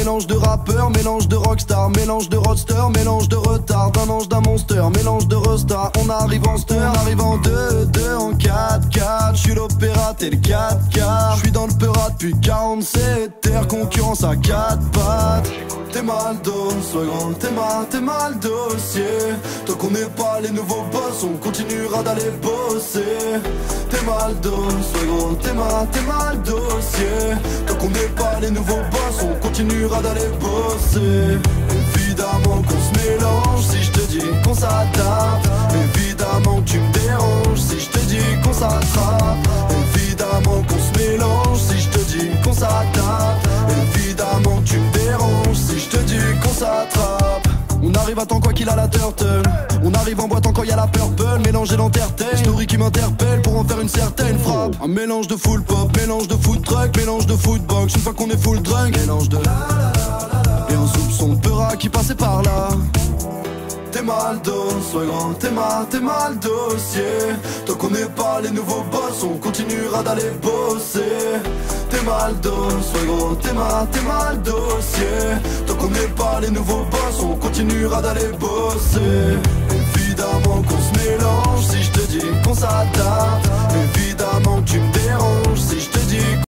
mélange de rappeur, mélange de rockstar, mélange de roadster, mélange de retard, d'un ange, d'un monster, mélange de resta. On arrive en stir, on arrive en 2-2, en 4-4. J'suis l'opéra, t'es le 4K. J'suis dans le peura depuis 47 terres, concurrence à 4 pattes. T'es mal dos, sois grand, t'es mal dossier. Tant qu'on n'est pas les nouveaux boss, on continuera d'aller bosser. T'es mal dos, sois grand, t'es mal dossier. Tant qu'on n'est pas les nouveaux boss, on continuera d'aller bosser. Évidemment qu'on se mélange si je te dis qu'on s'adapte. Évidemment que tu me déranges si je te dis qu'on s'attrape. Évidemment qu'on se mélange si je te dis qu'on s'adapte. Évidemment que tu me déranges si je te dis qu'on s'attrape. On arrive à temps quoi qu'il a la turtle. On arrive en boitant quand y a la purple. Mélangé l'entertain, story qui m'interpelle pour en faire une certaine frappe. Un mélange de full pop, mélange de food truck, mélange de footbox. Une fois qu'on est full drunk, mélange de et un soupçon de peura qui passait par là. T'es mal dos, sois grand, t'es mal dossier. Tant qu'on n'est pas les nouveaux boss, on continuera d'aller bosser. T'es mal dos, sois gros, t'es mal dossier. Tant qu'on n'est pas les nouveaux boss, on continuera d'aller bosser. Évidemment qu'on se mélange si je te dis qu'on s'adapte. Évidemment que tu me déranges si je te dis